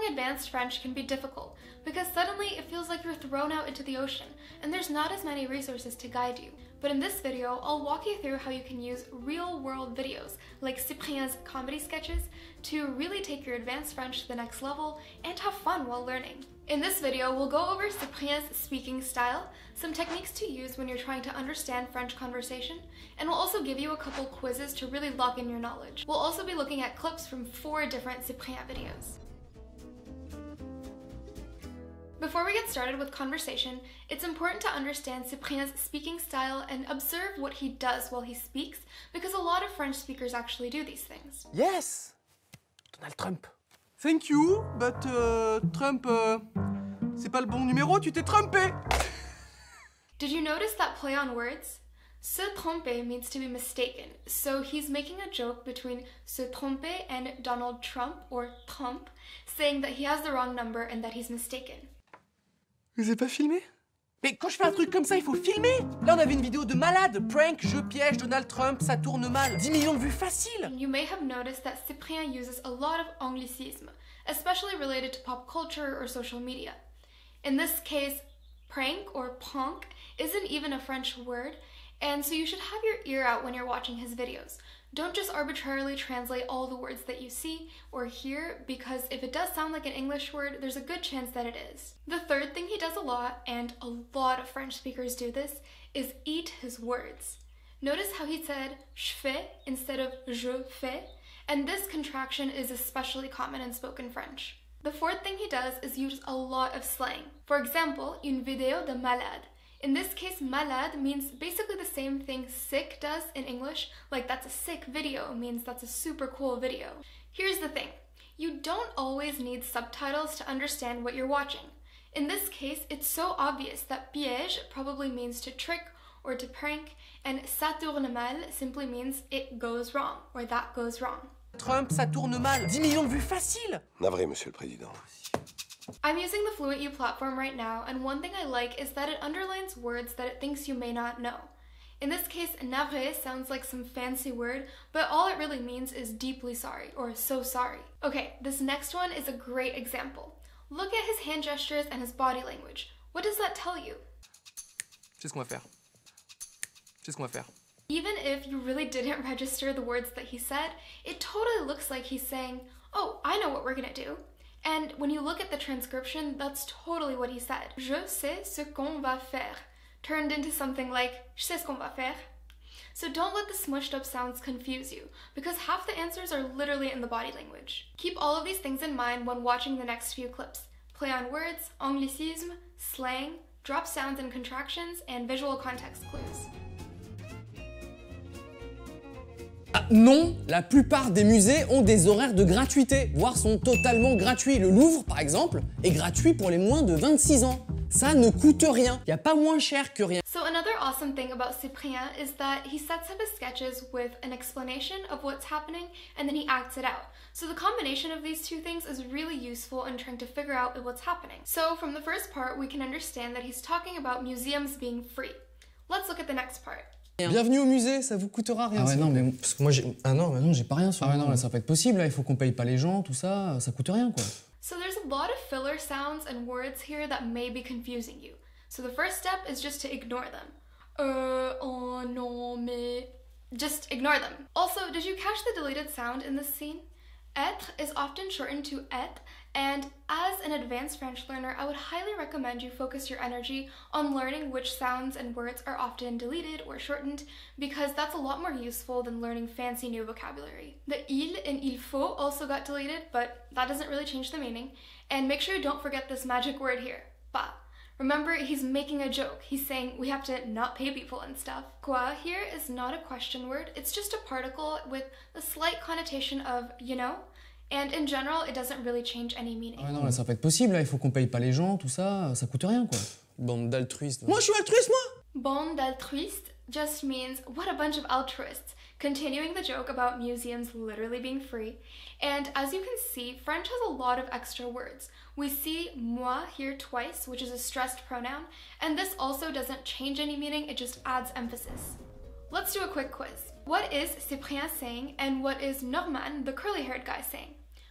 advanced French can be difficult because suddenly it feels like you're thrown out into the ocean and there's not as many resources to guide you. But in this video, I'll walk you through how you can use real-world videos like Cyprien's comedy sketches to really take your advanced French to the next level and have fun while learning. In this video, we'll go over Cyprien's speaking style, some techniques to use when you're trying to understand French conversation, and we'll also give you a couple quizzes to really lock in your knowledge. We'll also be looking at clips from 4 different Cyprien videos. Before we get started with conversation, it's important to understand Cyprien's speaking style and observe what he does while he speaks, because a lot of French speakers actually do these things. Yes! Donald Trump. Thank you, but Trump, c'est pas le bon numéro, tu t'es trompé! Did you notice that play on words? Se tromper means to be mistaken, so he's making a joke between se tromper and Donald Trump, or Trump, saying that he has the wrong number and that he's mistaken. Vous avez pas filmé? Mais quand je fais un truc comme ça, il faut filmer! Là, on avait une vidéo de malade. Prank, je piège Donald Trump, ça tourne mal. 10 millions de vues facile! You may have noticed that Cyprien uses a lot of anglicism, especially related to pop culture or social media. In this case, prank or prank isn't even a French word, and so you should have your ear out when you're watching his videos. Don't just arbitrarily translate all the words that you see or hear, because if it does sound like an English word, there's a good chance that it is. The third thing he does a lot, and a lot of French speakers do this, is eat his words. Notice how he said je fais instead of je fais, and this contraction is especially common in spoken French. The fourth thing he does is use a lot of slang. For example, une vidéo de malade. In this case, malade means basically the same thing sick does in English, like that's a sick video means that's a super cool video. Here's the thing, you don't always need subtitles to understand what you're watching. In this case, it's so obvious that piège probably means to trick or to prank, and ça tourne mal simply means it goes wrong, or that goes wrong. Trump, ça tourne mal. 10 millions de vues facile! Navré, Monsieur le Président. I'm using the FluentU platform right now, and one thing I like is that it underlines words that it thinks you may not know. In this case, navré sounds like some fancy word, but all it really means is deeply sorry, or so sorry. Okay, this next one is a great example. Look at his hand gestures and his body language. What does that tell you? C'est ce qu'on va faire. C'est ce qu'on va faire. Even if you really didn't register the words that he said, it totally looks like he's saying, oh, I know what we're gonna do. And when you look at the transcription, that's totally what he said. Je sais ce qu'on va faire, turned into something like je sais ce qu'on va faire. So don't let the smushed up sounds confuse you, because half the answers are literally in the body language. Keep all of these things in mind when watching the next few clips. Play on words, anglicism, slang, drop sounds and contractions, and visual context clues. Non, la plupart des musées ont des horaires de gratuité, voire sont totalement gratuits. Le Louvre, par exemple, est gratuit pour les moins de 26 ans. Ça ne coûte rien, il n'y a pas moins cher que rien. So another awesome thing about Cyprien is that he sets up his sketches with an explanation of what's happening and then he acts it out. So the combination of these two things is really useful in trying to figure out what's happening. So from the first part, we can understand that he's talking about museums being free. Let's look at the next part. Bienvenue au musée, ça vous coûtera rien. Ah ouais, non, mais parce que moi j'ai. Ah non, mais non, j'ai pas rien sur Ah ouais, moi. non, là, ça va pas être possible, là, il faut qu'on paye pas les gens, tout ça, ça coûte rien, quoi. So there's a lot of filler sounds and words here that may be confusing you. So the first step is just to ignore them. Oh, non, mais... Just ignore them. Also, did you catch the deleted sound in this scene? Être is often shortened to et, and as an advanced French learner, I would highly recommend you focus your energy on learning which sounds and words are often deleted or shortened, because that's a lot more useful than learning fancy new vocabulary. The il in il faut also got deleted, but that doesn't really change the meaning. And make sure you don't forget this magic word here, pas. Remember, he's making a joke. He's saying we have to not pay people and stuff. Quoi here is not a question word. It's just a particle with a slight connotation of, you know? And in general, it doesn't really change any meaning. Ah ouais, non, là, ça va pas être possible, là, il faut qu'on paye pas les gens, tout ça, ça coûte rien, quoi. Bande d'altruistes. Moi, je suis altruiste, moi! Bon d'altruiste just means what a bunch of altruists, continuing the joke about museums literally being free. And as you can see, French has a lot of extra words. We see moi here twice, which is a stressed pronoun, and this also doesn't change any meaning, it just adds emphasis. Let's do a quick quiz. What is Cyprien saying, and what is Norman, the curly-haired guy, saying?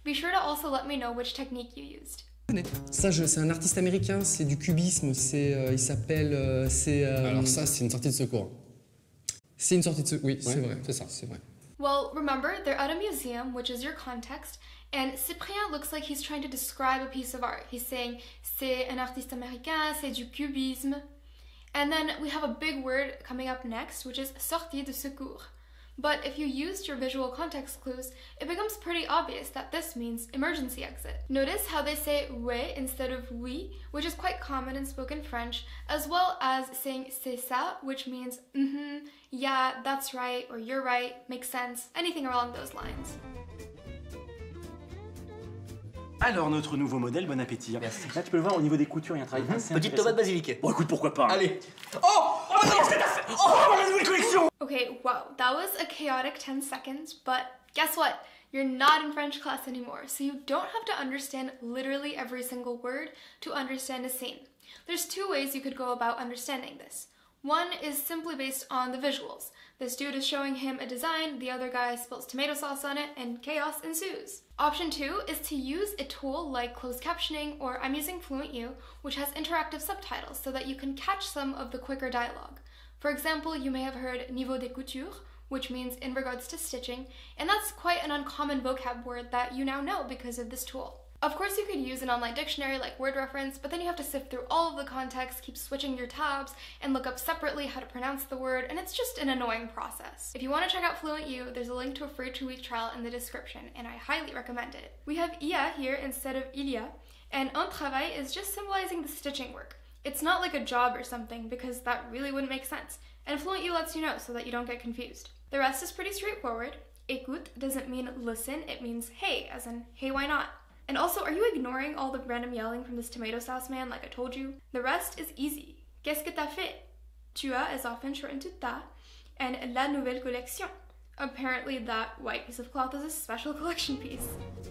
Be sure to also let me know which technique you used. Ça, c'est un artiste américain, c'est du cubisme, il s'appelle... Alors ça, c'est une sortie de secours. C'est une sortie de secours, oui, c'est Ouais, vrai. c'est ça. C'est vrai. Well, remember, they're at a museum, which is your context, and Cyprien looks like he's trying to describe a piece of art. He's saying, c'est un artiste américain, c'est du cubisme. And then we have a big word coming up next, which is sortie de secours. But if you used your visual context clues, it becomes pretty obvious that this means emergency exit. Notice how they say ouais instead of oui, which is quite common in spoken French, as well as saying c'est ça, which means yeah, that's right, or you're right, makes sense, anything along those lines. Alors, notre nouveau modèle, bon appétit. Merci. Là, tu peux le voir au niveau des coutures, il y a un travail assez Petite intéressant. tomate basilic. Bon, écoute, pourquoi pas. Allez. Oh non, qu'est-ce que t'as fait? Oh, ma nouvelle collection! Okay, wow, that was a chaotic 10 seconds, but guess what? You're not in French class anymore, so you don't have to understand literally every single word to understand a scene. There's two ways you could go about understanding this. One is simply based on the visuals. This dude is showing him a design, the other guy spills tomato sauce on it, and chaos ensues. Option 2 is to use a tool like closed captioning, or I'm using Fluent U, which has interactive subtitles so that you can catch some of the quicker dialogue. For example, you may have heard niveau de couture, which means in regards to stitching, and that's quite an uncommon vocab word that you now know because of this tool. Of course, you could use an online dictionary like Word Reference, but then you have to sift through all of the context, keep switching your tabs, and look up separately how to pronounce the word, and it's just an annoying process. If you want to check out Fluent U, there's a link to a free 2-week trial in the description, and I highly recommend it. We have ia here instead of il y a, and un travail is just symbolizing the stitching work. It's not like a job or something, because that really wouldn't make sense, and Fluent U lets you know so that you don't get confused. The rest is pretty straightforward. Écoute doesn't mean listen, it means hey, as in hey, why not? And also, are you ignoring all the random yelling from this tomato sauce man like I told you? The rest is easy. Qu'est-ce que t'as fait? Tu as is often shortened to ta, and la nouvelle collection. Apparently that white piece of cloth is a special collection piece.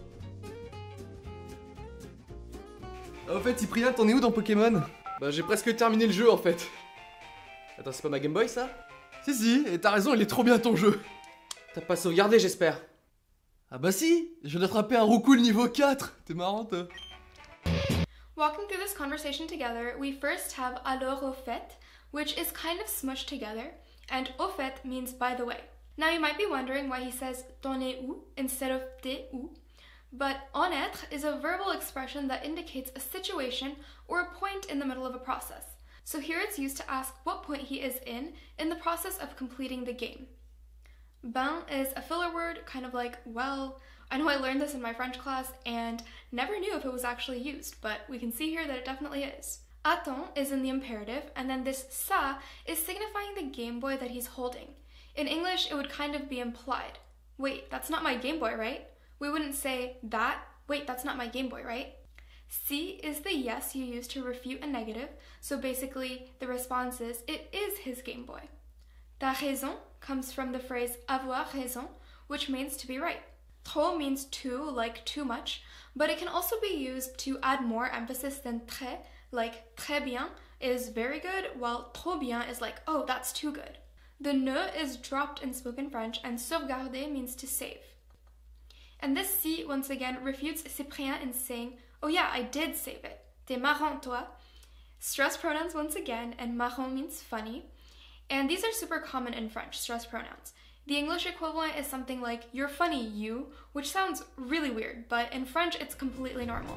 Au fait, Cyprien, t'en es où dans Pokémon? Bah, j'ai presque terminé le jeu en fait. Attends, c'est pas ma Game Boy ça? Si, et t'as raison, il est trop bien ton jeu. T'as pas sauvegardé, j'espère. Ah bah si, je viens d'attraper un roucoule niveau 4. T'es marrante. Walking through this conversation together, we first have alors au fait, which is kind of smushed together, and au fait means by the way. Now you might be wondering why he says t'en es où instead of t'es où, but en être is a verbal expression that indicates a situation or a point in the middle of a process. So here it's used to ask what point he is in the process of completing the game. Ben is a filler word, kind of like, well, I know I learned this in my French class and never knew if it was actually used, but we can see here that it definitely is. Attends is in the imperative, and then this ça is signifying the Game Boy that he's holding. In English, it would kind of be implied. Wait, that's not my Game Boy, right? We wouldn't say that. Wait, that's not my Game Boy, right? Si is the yes you use to refute a negative, so basically the response is, it is his Game Boy. Ta raison comes from the phrase avoir raison, which means to be right. Trop means too, like too much, but it can also be used to add more emphasis than très, like très bien is very good, while trop bien is like, oh, that's too good. The ne is dropped in spoken French, and sauvegarder means to save. And this si, once again, refutes Cyprien in saying, oh yeah, I did save it. T'es marrant, toi. Stress pronouns once again, and marrant means funny. And these are super common in French, stress pronouns. The English equivalent is something like, you're funny, you, which sounds really weird, but in French it's completely normal.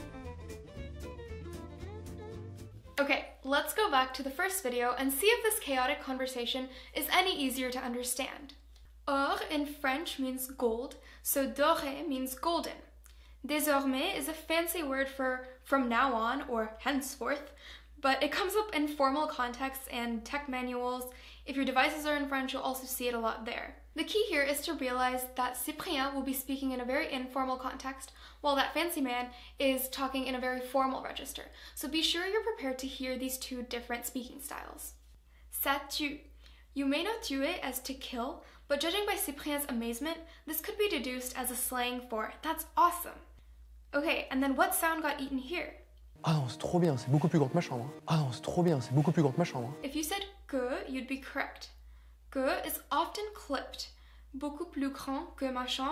Okay, let's go back to the first video and see if this chaotic conversation is any easier to understand. Or in French means gold, so doré means golden. Désormais is a fancy word for from now on or henceforth, but it comes up in formal contexts and tech manuals. If your devices are in French, you'll also see it a lot there. The key here is to realize that Cyprien will be speaking in a very informal context, while that fancy man is talking in a very formal register. So be sure you're prepared to hear these two different speaking styles. Ça tue. You may know tuer as to kill, but judging by Cyprien's amazement, this could be deduced as a slang for that's awesome. Okay, and then what sound got eaten here? Ah non, c'est trop bien, c'est beaucoup plus grand que ma chambre. Ah non, c'est trop bien, c'est beaucoup plus grand que ma chambre. If you said que, you'd be correct. Que is often clipped. Beaucoup plus grand que ma chambre.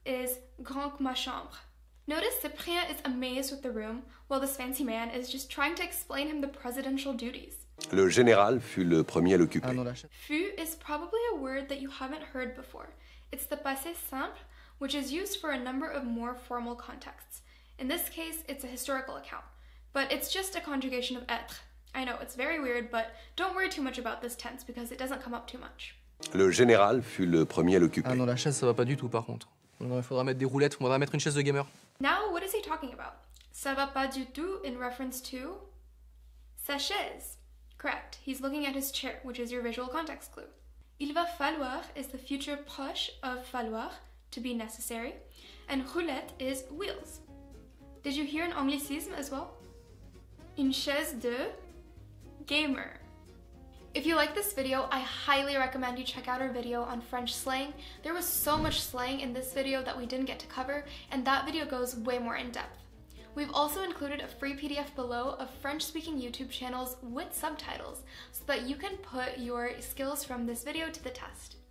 is grand que ma chambre. Notice Cyprien is amazed with the room, while this fancy man is just trying to explain him the presidential duties. Le général fut le premier à l'occuper. Ah non, la chaise. Fut is probably a word that you haven't heard before. It's the passé simple, which is used for a number of more formal contexts. In this case, it's a historical account, but it's just a conjugation of être. I know, it's very weird, but don't worry too much about this tense because it doesn't come up too much. Le général fut le premier à l'occuper. Ah non, la chaise, ça va pas du tout par contre. Non, il faudra mettre des roulettes, il faudra mettre une chaise de gamer. Now, what is he talking about? Ça va pas du tout in reference to sa chaise. Correct. He's looking at his chair, which is your visual context clue. Il va falloir is the future proche of falloir, to be necessary, and roulette is wheels. Did you hear an anglicisme as well? Une chaise de gamer. If you like this video, I highly recommend you check out our video on French slang. There was so much slang in this video that we didn't get to cover, and that video goes way more in depth. We've also included a free PDF below of French-speaking YouTube channels with subtitles so that you can put your skills from this video to the test.